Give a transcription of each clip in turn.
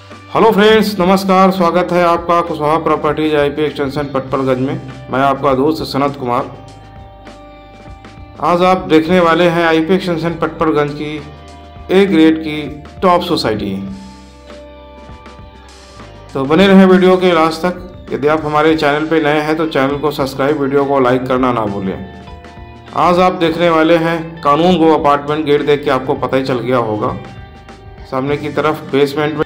Hello friends, नमस्कार। स्वागत है आपका Kushwaha properties IP extension Patparganj में। मैं आपका दोस्त सनत कुमार। आज आप देखने वाले हैं आईपी एक्सटेंशन पटपड़गंज की ए ग्रेड की टॉप सोसाइटी। तो बने रहें वीडियो के लास्ट तक। यदि आप हमारे चैनल पर नए हैं तो चैनल को सब्सक्राइब, वीडियो को लाइक करना ना भूलें। आज आप देखने वाले हैं कानून गो अपार्टमेंट। गेट देख के आपको पता ही चल गया होगा। सामने की तरफ बेसमेंट में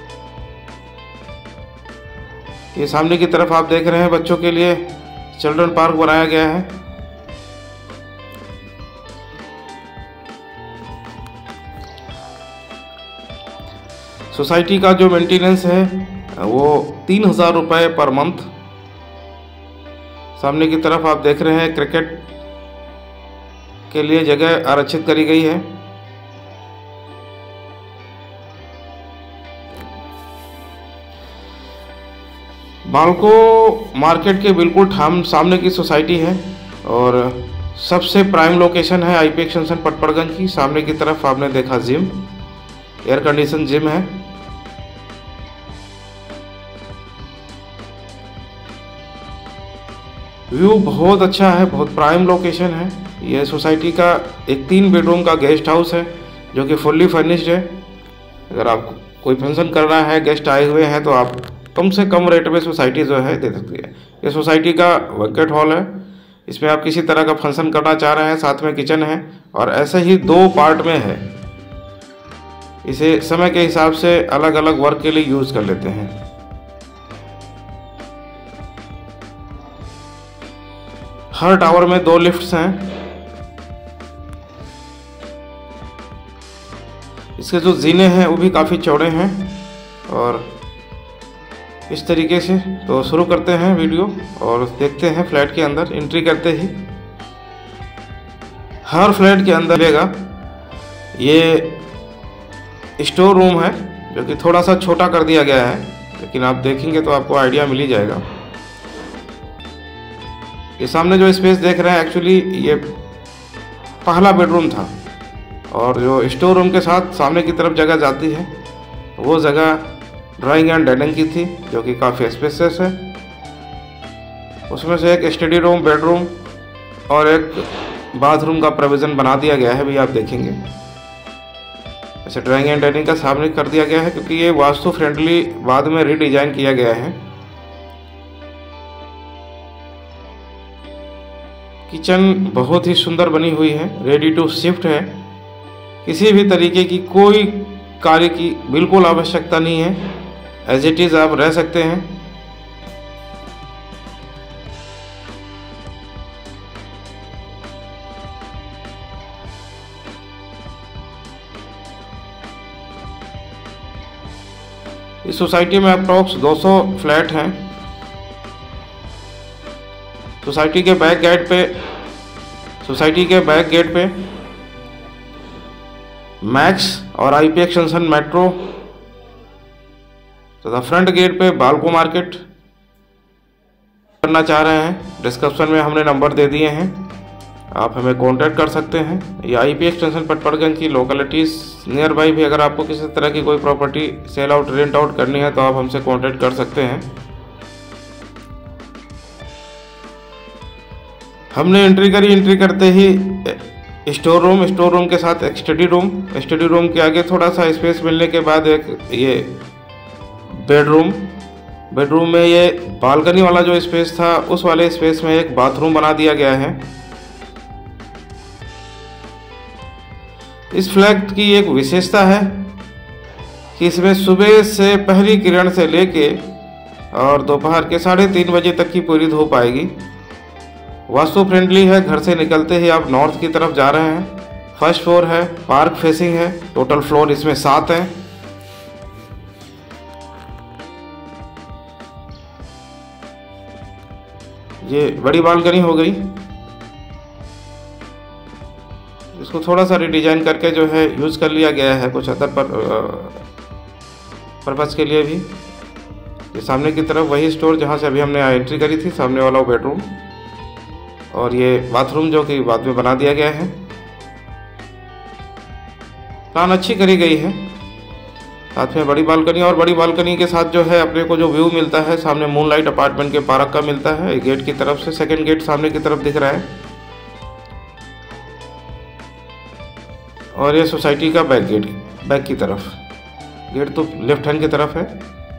ये सामने की तरफ आप देख रहे हैं बच्चों के लिए चिल्ड्रन पार्क बनाया गया है। सोसाइटी का जो मेंटेनेंस है वो 3,000 रुपये पर मंथ। सामने की तरफ आप देख रहे हैं क्रिकेट के लिए जगह आरक्षित करी गई है। बालको मार्केट के बिल्कुल सामने की सोसाइटी है और सबसे प्राइम लोकेशन है आईपी एक्सटेंशन पटपड़गंज की। सामने की तरफ आपने देखा जिम, एयर कंडीशन जिम है। व्यू बहुत अच्छा है, बहुत प्राइम लोकेशन है। यह सोसाइटी का एक 3 बेडरूम का गेस्ट हाउस है जो कि फुल्ली फर्निश्ड है। अगर आपको कोई फंक्शन करना है, गेस्ट आए हुए हैं, तो आप कम से कम रेट में सोसाइटी जो है दे सकती है। ये सोसाइटी का बैंक्वेट हॉल है। इसमें आप किसी तरह का फंक्शन करना चाह रहे हैं, साथ में किचन है और ऐसे ही 2 पार्ट में है। इसे समय के हिसाब से अलग अलग वर्क के लिए यूज कर लेते हैं। हर टावर में 2 लिफ्ट्स हैं। इसके जो जीने हैं वो भी काफ़ी चौड़े हैं और इस तरीके से। तो शुरू करते हैं वीडियो और देखते हैं फ्लैट के अंदर। एंट्री करते ही हर फ्लैट के अंदर मिलेगा ये स्टोर रूम है जो कि थोड़ा सा छोटा कर दिया गया है, लेकिन आप देखेंगे तो आपको आइडिया मिल ही जाएगा। ये सामने जो स्पेस देख रहे हैं एक्चुअली ये पहला बेडरूम था और जो स्टोर रूम के साथ सामने की तरफ जगह जाती है वो जगह ड्राइंग एंड डाइनिंग की थी जो कि काफ़ी स्पेसियस है। उसमें से एक स्टडी रूम, बेडरूम और एक बाथरूम का प्रोविज़न बना दिया गया है। भी आप देखेंगे ऐसे ड्राइंग एंड डाइनिंग का सामने कर दिया गया है क्योंकि ये वास्तु फ्रेंडली बाद में रीडिज़ाइन किया गया है। किचन बहुत ही सुंदर बनी हुई है, रेडी टू शिफ्ट है। किसी भी तरीके की कोई कार्य की बिल्कुल आवश्यकता नहीं है, एज इट इज़ आप रह सकते हैं। इस सोसाइटी में अप्रॉक्स 200 फ्लैट हैं। सोसाइटी के बैक गेट पे मैक्स और आईपी एक्सटेंशन मेट्रो तथा फ्रंट गेट पे बालको मार्केट करना चाह रहे हैं। डिस्क्रिप्शन में हमने नंबर दे दिए हैं, आप हमें कांटेक्ट कर सकते हैं। या आईपी एक्सटेंशन पटपड़गंज की लोकेलिटीज़ नियर बाई भी अगर आपको किसी तरह की कोई property sale out, rent out करनी है तो आप हमसे कांटेक्ट कर सकते हैं। हमने एंट्री करते ही स्टोर रूम के साथ एक स्टडी रूम के आगे थोड़ा सा स्पेस मिलने के बाद एक ये बेडरूम में ये बालकनी वाला जो स्पेस था उस वाले स्पेस में एक बाथरूम बना दिया गया है। इस फ्लैट की एक विशेषता है कि इसमें सुबह से पहली किरण से लेके और दोपहर के 3:30 बजे तक की पूरी धूप आएगी। वास्तु फ्रेंडली है। घर से निकलते ही आप नॉर्थ की तरफ जा रहे हैं। फर्स्ट फ्लोर है, पार्क फेसिंग है। टोटल फ्लोर इसमें 7 हैं। ये बड़ी बालकनी हो गई। इसको थोड़ा सा रिडिजाइन करके जो है यूज़ कर लिया गया है कुछ अदर पर्पज़ के लिए भी। ये सामने की तरफ वही स्टोर जहाँ से अभी हमने एंट्री करी थी, सामने वाला बेडरूम और ये बाथरूम जो कि बाद में बना दिया गया है। प्लान अच्छी करी गई है। साथ में बड़ी बालकनी, और बड़ी बालकनी के साथ जो है अपने को जो व्यू मिलता है सामने मूनलाइट अपार्टमेंट के पार्क का मिलता है गेट की तरफ से। सेकंड गेट सामने की तरफ दिख रहा है, और ये सोसाइटी का बैक गेट, बैक की तरफ। गेट तो लेफ्ट हैंड की तरफ है।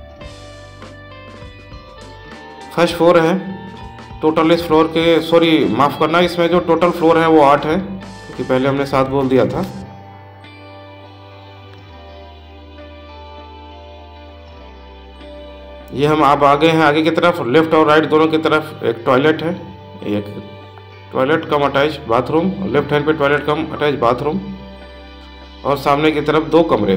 फर्स्ट फ्लोर है। टोटल इस फ्लोर के, सॉरी माफ़ करना, इसमें जो टोटल फ्लोर है वो 8 है, क्योंकि पहले हमने 7 बोल दिया था। ये हम आप आगे हैं, आगे की तरफ लेफ्ट और राइट दोनों की तरफ एक टॉयलेट है, एक toilet cum attach bathroom, left hand पे टॉयलेट कम अटैच बाथरूम, और सामने की तरफ 2 कमरे।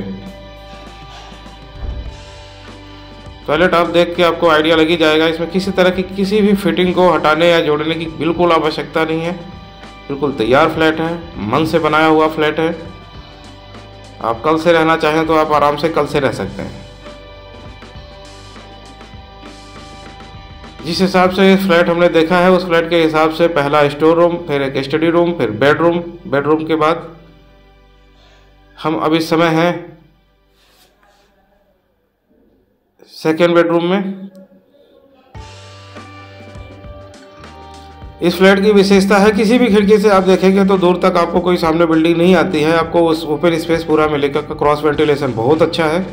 टॉयलेट आप देख के आपको आइडिया लग ही जाएगा, इसमें किसी तरह की किसी भी फिटिंग को हटाने या जोड़ने की बिल्कुल आवश्यकता नहीं है। बिल्कुल तैयार फ्लैट है, मन से बनाया हुआ फ्लैट है। आप कल से रहना चाहें तो आप आराम से कल से रह सकते हैं। जिस हिसाब से फ्लैट हमने देखा है उस फ्लैट के हिसाब से पहला स्टोर रूम, फिर एक स्टडी रूम, फिर बेडरूम, बेडरूम के बाद हम अब इस समय हैं सेकेंड बेडरूम में। इस फ्लैट की विशेषता है किसी भी खिड़की से आप देखेंगे तो दूर तक आपको कोई सामने बिल्डिंग नहीं आती है, आपको उस ओपन स्पेस पूरा मिलेगा। क्रॉस वेंटिलेशन बहुत अच्छा है,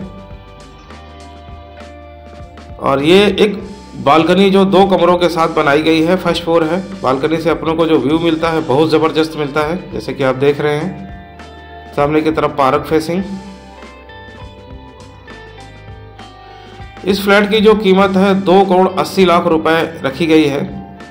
और ये एक बालकनी जो 2 कमरों के साथ बनाई गई है, फर्स्ट फ्लोर है। बालकनी से अपनों को जो व्यू मिलता है बहुत ज़बरदस्त मिलता है, जैसे कि आप देख रहे हैं सामने की तरफ पार्क फेसिंग। इस फ्लैट की जो कीमत है 2 करोड़ 80 लाख रुपए रखी गई है।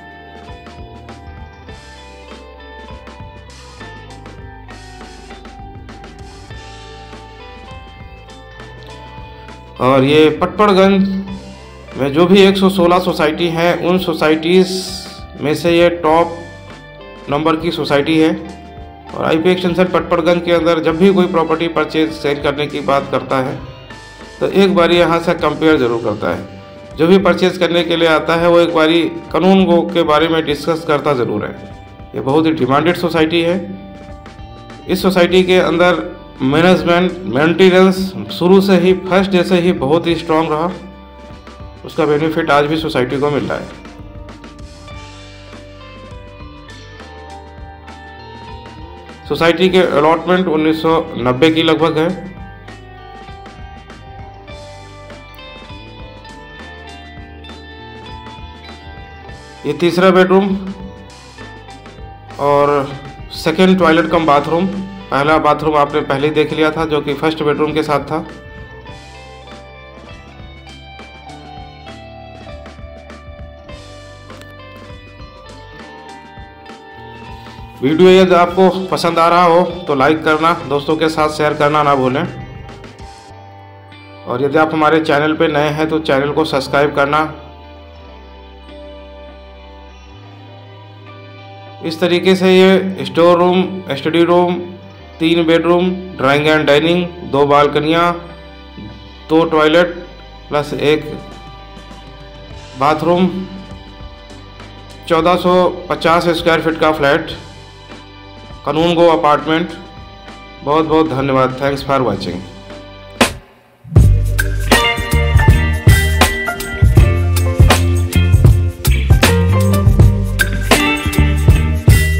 और ये पटपड़गंज में जो भी 116 सोसाइटी हैं उन सोसाइटीज़ में से ये टॉप नंबर की सोसाइटी है। और आईपी एक्सटेंशन पटपड़गंज के अंदर जब भी कोई प्रॉपर्टी परचेज सेल करने की बात करता है तो एक बारी यहाँ से कंपेयर ज़रूर करता है। जो भी परचेज करने के लिए आता है वो एक बारी कानून के बारे में डिस्कस करता ज़रूर है। ये बहुत ही डिमांडेड सोसाइटी है। इस सोसाइटी के अंदर मैनेजमेंट मेंटेनेंस शुरू से ही, फर्स्ट डे से ही बहुत ही स्ट्रांग रहा। उसका बेनिफिट आज भी सोसाइटी को मिल रहा है। सोसाइटी के अलॉटमेंट 1990 की लगभग है। ये तीसरा बेडरूम और सेकेंड टॉयलेट कम बाथरूम। पहला बाथरूम आपने पहले ही देख लिया था जो कि फर्स्ट बेडरूम के साथ था। वीडियो यदि आपको पसंद आ रहा हो तो लाइक करना, दोस्तों के साथ शेयर करना ना भूलें। और यदि आप हमारे चैनल पे नए हैं तो चैनल को सब्सक्राइब करना। इस तरीके से ये store room, study room, 3 bedroom, drawing and dining, 2 बालकनियाँ, 2 toilet plus 1 bathroom, 1450 square feet का फ्लैट, कानून गो अपार्टमेंट। बहुत बहुत धन्यवाद। Thanks for watching.